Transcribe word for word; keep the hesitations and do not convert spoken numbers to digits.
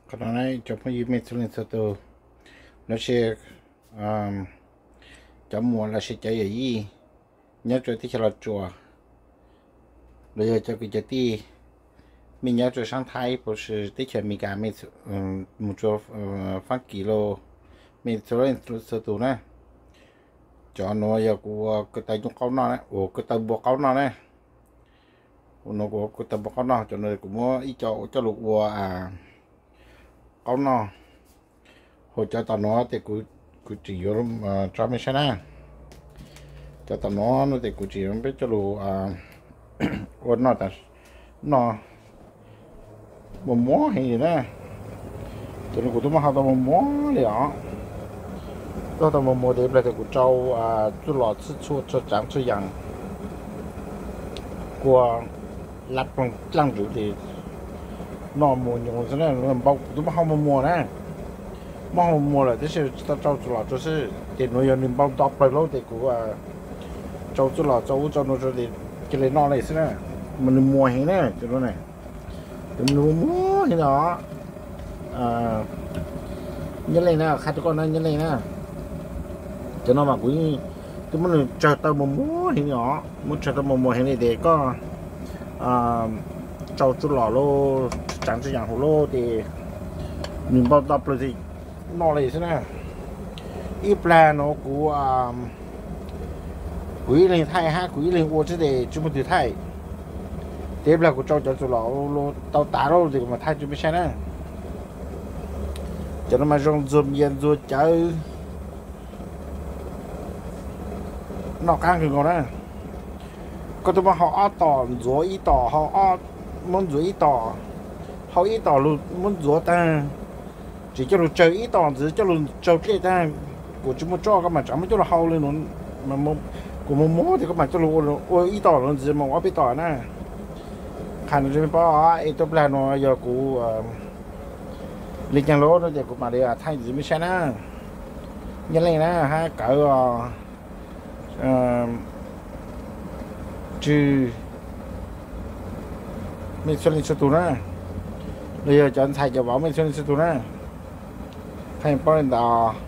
cái này cho mấy mấy thứ này sao nó sẽ cho mua là sẽ chạy gì nhớ cho tí cho là chùa bây giờ cho cái tí mình nhớ cho sang Thái bố sư tí cho mình cả mình một chỗ phát kilo mình số lên số tụ này cho nó giờ của cái tay trong câu nó này ủa cái tay buộc câu nó này nó của cái tay buộc câu nó cho nên cũng mua ít cho cho lục bùa à câu nó hồi cho tao nó thì cứ cứ chỉ vô cho mình xem nè cho tao nó nó thì cứ chỉ biết cho lục à ôn nó ta nó một món hay gì nè cho nên cũng tôi mà học tao một món liền đó tao một món để bây giờ cũng trâu à chú lọ chú chú cho trắng chú yang qua lát bằng lăng rượu thì nó mua nhiều cái này nó bao tôi mà không mua nè mà không mua là thế sẽ tao trâu chú lọ chú sẽ thì nó giờ bao đọc lại lâu thì cũng à trâu chú lọ trâu cho nó cho thì cái này nó này xí nè mình mua hay nè cho nó này mình mua như đó à như này nè khai cho con này như này nè cho nó mà quý tôi muốn chờ tao một mua hay nhỏ muốn chờ tao một mua hay này để có à trâu chú lò lô chẳng cho dạng hồ lô thì mình bao tập rồi thì nó này xí nè ít là nó của quý lên thay ha quý lên ô chứ để chúng mình thay tiếp là của trâu cho chú lò lô tao tá đâu thì mà thay chúng mình xem nè cho nó mà rong zoom yên rồi chơi nó càngคือ ngon đấy có tụi mà họ tỏ rồi ít tỏ họ muốn rồi ít tỏ họ ít tỏ luôn muốn rồi ta chỉ cho luôn chơi ít tỏ chỉ cho luôn chơi cái ta của chúng mình cho các bạn chẳng mấy chỗ là hao lên nó mà muốn của muốn mua thì các bạn cho luôn ôi ít tỏ luôn gì mà quá ít tỏ nè khăn cho mình bỏ ấy tốt là nó giờ của lịch nhang lố nó giờ của mà đi à thay gì mới xem á như này nè ha cỡ chứ mình xuân lịch tụ nè bây giờ cho anh thay cho bảo mình xuân lịch tụ nè thay bao nhiêu đò